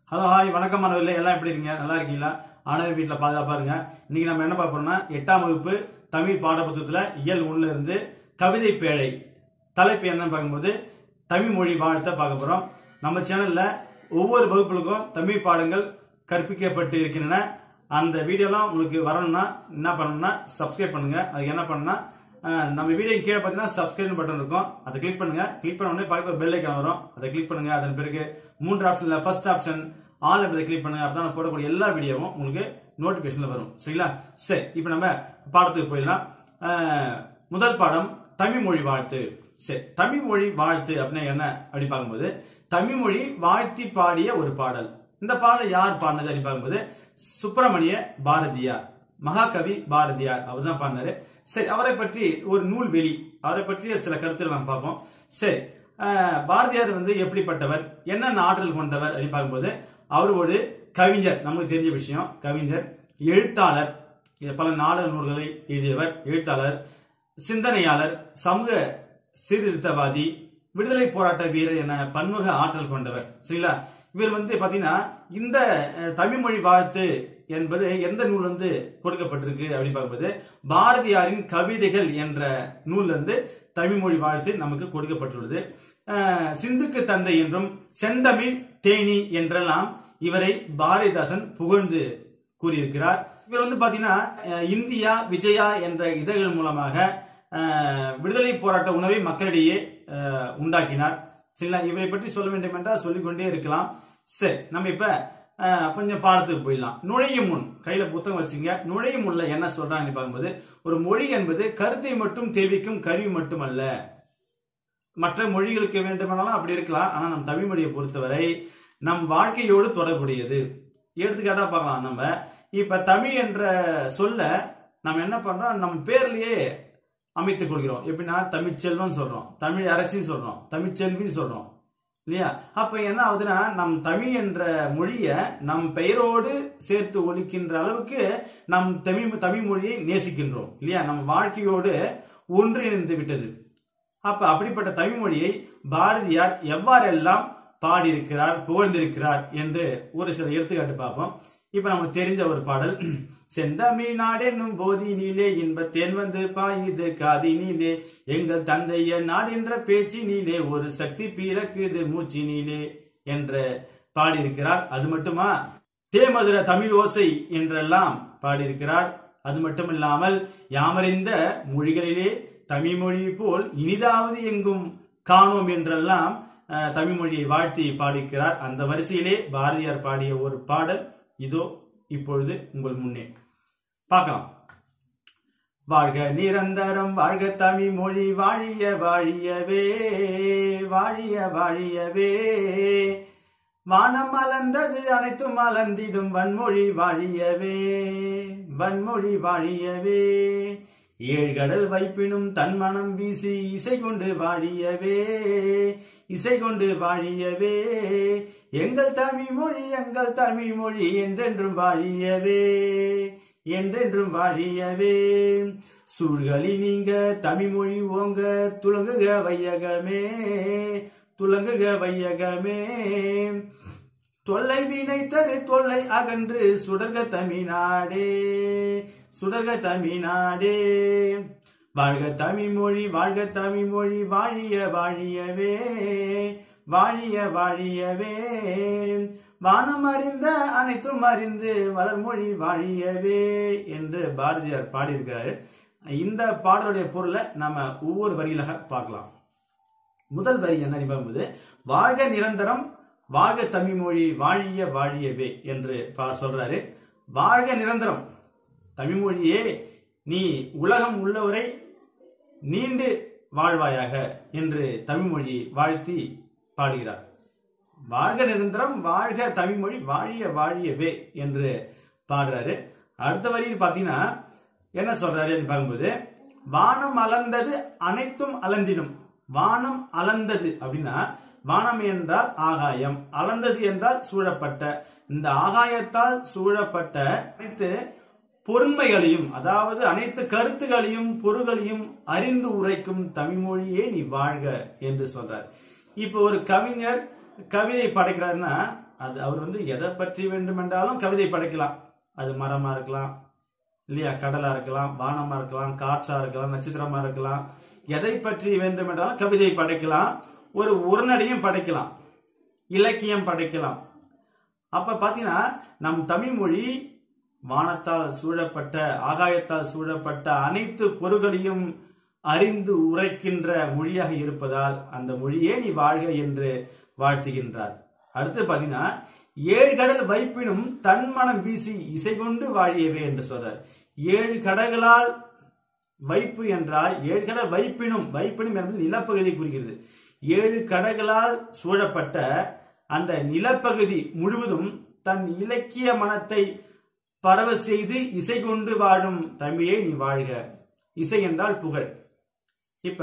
Hello hi வணக்கம் மாணவர்களே, எல்லாம் எப்படி இருக்கீங்க? நல்லா இருக்கீங்களா? ஆனவர் வீட்டில் பாதுகாப்பா இருங்க. இன்னைக்கு நம்ம என்ன பார்ப்போம்னா 8ஆம் வகுப்பு தமிழ் பாடப்புத்தகத்துல இயல் 1ல இருந்து கவிதை பேழை தலைப்பு என்னன்னு பார்க்கும்போது தமிழ் மொழி வாழ்த்தை பார்க்க போறோம். நம்ம சேனல்ல ஒவ்வொரு வகுப்புகளுக்கும் தமிழ் பாடங்கள் கற்பிக்கப்பட்டு இருக்கின்றன. அந்த வீடியோலாம் உங்களுக்கு வரணும்னா என்ன பண்ணணும்னா சப்ஸ்கிரைப் பண்ணுங்க. அதுக்கு என்ன பண்ணணும்னா நம்ம வீடியோ கீழே பார்த்தீங்கன்னா சப்ஸ்கிரைப் பட்டன் இருக்கும், அதை கிளிக் பண்ணுங்க. கிளிக் பண்ண உடனே பக்கத்துல பெல் ஐக்கான் வரும், அதை கிளிக் பண்ணுங்க. அதன் பிறகு 3 ஆப்ஷன்ல ஃபர்ஸ்ட் ஆப்ஷன் ஆல் என்பதை கிளிக் பண்ணுங்க. அப்பதான் நான் போடக்கூடிய எல்லா வீடியோவும் உங்களுக்கு நோட்டிபிகேஷன்ல வரும். சரிங்களா? சரி, இப்போ நம்ம பாடத்துக்கு போயிடலாம். முதல் பாடம் தமிழ் மொழி வாழ்த்து. சரி, தமிழ் மொழி வாழ்த்து அப்படின்னா என்ன அப்படி பார்க்கும்போது தமிழ் மொழி வாழ்த்தி பாடிய ஒரு பாடல். இந்த பாடல் யார் பாடினது அப்படின்னு பார்க்கும்போது சுப்பிரமணிய பாரதியார், மகாகவி பாரதியார் அவர் தான் பாடினாரு. சரி, அவரை பற்றி ஒரு நூல் வெளி, அவரை பற்றிய சில கருத்துக்கள் நாம் பார்ப்போம். சரி, பாரதியார் எப்படிப்பட்டவர், என்னென்ன ஆற்றல் கொண்டவர் அப்படின்னு பார்க்கும்போது அவர் ஒரு கவிஞர், நமக்கு தெரிஞ்ச விஷயம். கவிஞர், எழுத்தாளர், பல நாடக நூல்களை எழுதியவர், எழுத்தாளர், சிந்தனையாளர், சமூக சீர்திருத்தவாதி, விடுதலை போராட்ட வீரர் என பன்முக ஆற்றல் கொண்டவர். சரிங்களா? இவர் பாத்தீங்கன்னா இந்த தமிழ் மொழி வாழ்த்து என்பது எந்த நூல் கொடுக்கப்பட்டிருக்கு அப்படின்னு பார்க்கும்போது பாரதியாரின் கவிதைகள் என்ற நூல் தமிழ் மொழி வாழ்த்து நமக்கு கொடுக்கப்பட்டுள்ளது. சிந்துக்கு தந்தை என்றும் செந்தமிழ் தேனி என்றெல்லாம் இவரை பாரதிதாசன் புகழ்ந்து கூறியிருக்கிறார். இவர் பாத்தீங்கன்னா இந்தியா விஜயா என்ற இதழ்கள் மூலமாக விடுதலை போராட்ட உணர்வை மக்களிடையே உண்டாக்கினார். சரிங்களா? இவரை பற்றி சொல்ல வேண்டும் என்றால் சொல்லிக்கொண்டே இருக்கலாம். சரி, நம்ம இப்ப கொஞ்சம் பாடத்துக்கு போயிடலாம். நுழையும் முன் கையில புத்தகம் வச்சுங்க. நுழையும் முன்ல என்ன சொல்றாங்கன்னு பார்க்கும்போது ஒரு மொழி என்பது கருத்தை மட்டும் தெரிவிக்கும் கருவி மட்டுமல்ல. மற்ற மொழிகளுக்கு வேண்டுமானாலும் அப்படி இருக்கலாம், ஆனா நம் தமிழ் மொழியை பொறுத்தவரை நம் வாழ்க்கையோடு தொடர்புடையது. எடுத்துக்காட்டா பார்க்கலாம். நம்ம இப்ப தமிழ் என்ற சொல்ல நம்ம என்ன பண்றோம், நம்ம பேர்லயே அமைத்துக் கொள்கிறோம். எப்படின்னா தமிழ்ச்செல்வன் சொல்றோம், தமிழ் அரசின்னு சொல்றோம், தமிழ்ச்செல்வின்னு சொல்றோம் இல்லையா? அப்ப என்ன ஆகுதுன்னா நம் தமிழ் என்ற மொழிய நம் பெயரோடு சேர்த்து ஒலிக்கின்ற அளவுக்கு நம் தமிழ் மொழியை நேசிக்கின்றோம் இல்லையா? நம் வாழ்க்கையோடு ஒன்றிணைந்து விட்டது. அப்ப அப்படிப்பட்ட தமிழ் மொழியை பாரதியார் எவ்வாறெல்லாம் பாடியிருக்கிறார், புகழ்ந்திருக்கிறார் என்று ஒரு சில எடுத்துக்காட்டு பார்ப்போம். இப்ப நமக்கு தெரிஞ்ச ஒரு பாடல், செந்தமிழ் நாடென்னும் போதினிலே இன்பத்தேன் பாயுது காதினிலே, எங்கள் தந்தைய நாடென்ற பேச்சினிலே ஒரு சக்தி பிறக்குது மூச்சினிலே என்று பாடியிருக்கிறார். அது மட்டுமா, தேமதுர தமிழ் ஓசை என்றெல்லாம் பாடியிருக்கிறார். அது மட்டுமில்லாமல் யாமறிந்த மொழிகளிலே தமிழ் மொழி போல் இனிதாவது எங்கும் காணோம் என்றெல்லாம் தமிழ் மொழியை வாழ்த்தி பாடியிருக்கிறார். அந்த வரிசையிலே பாரதியார் பாடிய ஒரு பாடல் இதோ இப்பொழுது உங்கள் முன்னே பார்க்கலாம். வாழ்க நிரந்தரம் வாழ்க தமிழ் மொழி வாழிய வாழியவே, வாழிய வாழியவே, வானம் மலர்ந்தது அனைத்தும் மலர்ந்திடும் வன்மொழி வாழியவே, வன்மொழி வாழியவே, ஏழ்கடல் வைப்பினும் தன் மனம் வீசி இசை கொண்டு வாழியவே, இசை கொண்டு வாழியவே, எங்கள் தமிழ் மொழி என்றென்றும் வாழியவே, என்றென்றும் வாழியவே, சூழ்களி நீங்க தமிழ் மொழி ஓங்க துலங்குக வையகமே, துலங்குக வையகமே, தொல்லை வினை தரு தொல்லை அகன்று சுடர்க தமிழ்நாடே, சுடர்க தமிழ்நாடே, வாழ்க தமிழ் மொழி வாழ்க தமிழ் மொழி வாழிய வாழியவே, வாழிய வாழியவே, வானம் அறிந்த அனைத்தும் அறிந்து வளர்மொழி வாழியவே என்று பாரதியார் பாடியிருக்கிறாரு. இந்த பாடலுடைய பொருளை நம்ம ஒவ்வொரு வரியிலாக பார்க்கலாம். முதல் வரி என்ன பார்க்கும்போது வாழ்க நிரந்தரம் வாழ்க தமிழ் மொழி வாழிய வாழியவே என்று சொல்றாரு. வாழ்க நிரந்தரம் தமிழ் மொழியே, நீ உலகம் உள்ளவரை நீண்டு வாழ்வாயாக என்று தமிழ் மொழி வாழ்த்தி பாடுகிறார். வாழ்க நிரந்தரம் வாழ்க தமிழ் மொழி வாழிய வாழியவே என்று பாடுறாரு. அடுத்த வரியில் பாத்தீங்கன்னா என்ன சொல்றாரு பார்க்கும்போது வானம் அலர்ந்தது அனைத்தும் அலர்ந்திடும். வானம் அலர்ந்தது அப்படின்னா வானம் என்றால் ஆகாயம், அலர்ந்தது என்றால் சூழப்பட்ட. இந்த ஆகாயத்தால் சூழப்பட்ட அனைத்து பொருண்மைகளையும், அதாவது அனைத்து கருத்துகளையும் பொருள்களையும் அறிந்து உரைக்கும் தமிழ் மொழியே நீ வாழ்க என்று சொல்றார். இப்போ ஒரு கவிஞர் கவிதை படைக்கிறாருன்னா அது அவர் வந்து எதை பற்றி வேண்டுமென்றாலும் கவிதை படைக்கலாம். அது மரமா இருக்கலாம் இல்லையா, கடலா இருக்கலாம், வானமா இருக்கலாம், காற்றா இருக்கலாம், நட்சத்திரமா இருக்கலாம். எதை பற்றி வேண்டுமென்றாலும் கவிதை படைக்கலாம். ஒரு உரைநடையும் படைக்கலாம், இலக்கியம் படைக்கலாம். அப்ப பாத்தீங்கன்னா நம் தமிழ் மொழி வானத்தால் சூழப்பட்ட, ஆகாயத்தால் சூழப்பட்ட அனைத்து பொருள்களையும் அறிந்து உரைக்கின்ற மொழியாக இருப்பதால் அந்த மொழியே நீ வாழ்க என்று வாழ்த்துகின்றார். அடுத்து பாத்தீங்கன்னா, ஏழு கடல் வைப்பினும் தன்மனம் வீசி இசை கொண்டு வாழியவே என்று சொல்றார். ஏழு கடல்களால், வைப்பு என்றால் ஏழு கடல் வைப்பினும், வைப்பினும் என்பது நிலப்பகுதியை குறிக்கிறது. ஏழு கடல்களால் சூழப்பட்ட அந்த நிலப்பகுதி முழுவதும் தன் இலக்கிய மனத்தை பரவ செய்து இசை கொண்டு வாழும் தமிழே நீ வாழ்க. இசை என்றால் புகழ். இப்ப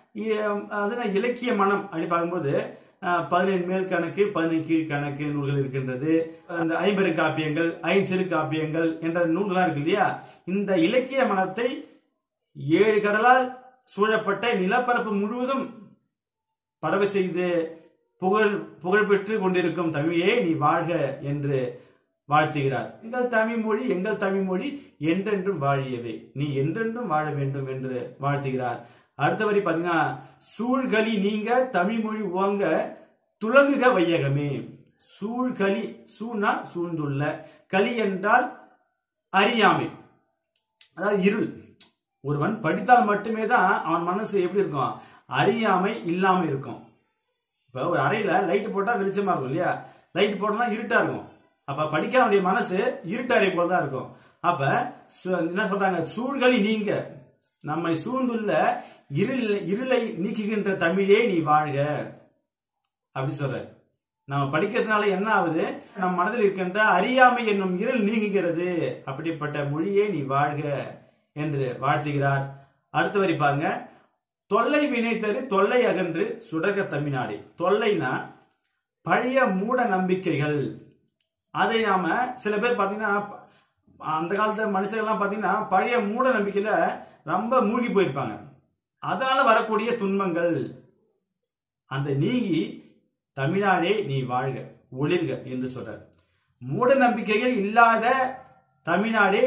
இலக்கிய மனம் அப்படி பார்க்கும்போது 17 மேல் கணக்கு 17 கீழ் கணக்கு நூல்கள் இருக்கின்றது. அந்த 50 காப்பியங்கள், 5 சிறு காப்பியங்கள் என்ற நூல்கள்லாம் இருக்கு இல்லையா. இந்த இலக்கிய மனத்தை 7 கடலால் சூழப்பட்ட நிலப்பரப்பு முழுவதும் பரவ செய்து புகழ் பெற்று கொண்டிருக்கும் தமிழே நீ வாழ்க என்று வாழ்த்துகிறார். எங்கள் தமிழ் மொழி, எங்கள் தமிழ் மொழி என்றென்றும் வாழியவே, நீ என்றென்றும் வாழ வேண்டும் என்று வாழ்த்துகிறார். அடுத்த வரி பாத்தீங்கன்னா, சூழ்களி நீங்க தமிழ் மொழி ஓங்க துலங்குக வையகமே. சூழ்களி, சூழ்னா சூழ்ந்துள்ள, களி என்றால் அறியாமை, அதாவது இருள். ஒருவன் படித்தால் மட்டுமே தான் அவன் மனசு எப்படி இருக்கும், அறியாமை இல்லாம இருக்கும். இப்ப ஒரு அறையில லைட் போட்டா வெளிச்சமா இருக்கும் இல்லையா, லைட் போட்டா இருட்டா இருக்கும். அப்ப படிக்காத மனசு இருட்டறை போலதான் இருக்கும். அப்ப என்ன சொல்றாங்க, சூழ்களி நீங்க, நம்மை சூழ்ந்துள்ள இருளை நீக்குகின்ற தமிழே நீ வாழ்க அப்படி சொல்ற. நம்ம படிக்கிறதுனால என்ன ஆகுது, நம் மனதில் இருக்கின்ற அறியாமை என்னும் இருள் நீங்குகிறது. அப்படிப்பட்ட மொழியே நீ வாழ்க என்று வாழ்த்துகிறார். அடுத்த வரி பாருங்க, தொல்லை வினை தரு தொல்லை அகன்று சுடக தமிழ்நாடு. தொல்லைனா பழைய மூட நம்பிக்கைகள். அதை நாம சில பேர் பாத்தீங்கன்னா, அந்த காலத்துல மனுஷங்கள்லாம் பாத்தீங்கன்னா பழைய மூட நம்பிக்கையில ரொம்ப மூழ்கி போயிருப்பாங்க. அதனால வரக்கூடிய துன்பங்கள் அந்த நீங்கி தமிழ்நாடே நீ வாழ்க, ஒளிர்க என்று சொல்ற. மூட நம்பிக்கைகள் இல்லாத தமிழ்நாடே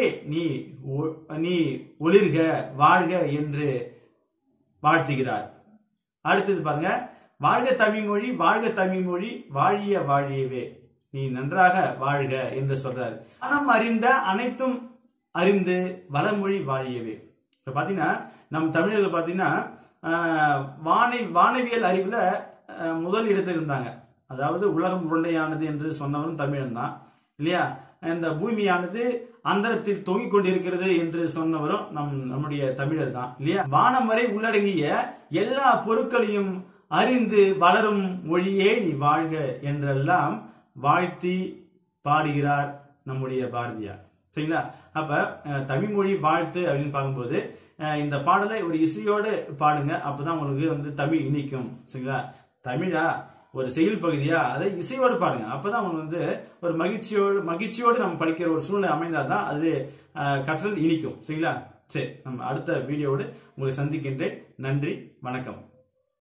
நீ ஒளிர்க, வாழ்க என்று வாழ்த்துகிறார். அடுத்தது பாருங்க, வாழ்க தமிழ் மொழி, வாழ்க தமிழ் மொழி, வாழிய வாழியவே, நீ நன்றாக வாழ்க என்று சொல்றாரு. மனம் அறிந்த அனைத்தும் அறிந்து வளமொழி வாழியவே. இப்ப பாத்தீங்கன்னா நம் தமிழர்கள் பாத்தீங்கன்னா வானவியல் அறிவுல முதல் இடத்தில் இருந்தாங்க. அதாவது உலகம் உருண்டையானது என்று சொன்னவரும் தமிழன் தான் இல்லையா. இந்த பூமியானது அந்தரத்தில் தொங்கிக் கொண்டிருக்கிறது என்று சொன்னவரும் நம்முடைய தமிழர் தான் இல்லையா. வானம் வரை உள்ளடங்கிய எல்லா பொருட்களையும் அறிந்து வளரும் மொழியே நீ வாழ்க என்றெல்லாம் வாழ்த்தி பாடுகிறார் நம்முடைய பாரதியார். சரிங்களா. அப்ப தமிழ் மொழி வாழ்த்து அப்படின்னு பார்க்கும்போது இந்த பாடலை ஒரு இசையோடு பாடுங்க. அப்பதான் உங்களுக்கு தமிழ் இனிக்கும். சரிங்களா. தமிழா ஒரு செயல் பகுதியா, அதை இசையோடு பாடுங்க. அப்பதான் உங்களுக்கு ஒரு மகிழ்ச்சியோடு நம்ம படிக்கிற ஒரு சூழ்நிலை அமைந்தால்தான் அது கற்றல் இனிக்கும். சரிங்களா. சரி, நம்ம அடுத்த வீடியோவோடு உங்களை சந்திக்கின்றேன். நன்றி, வணக்கம்.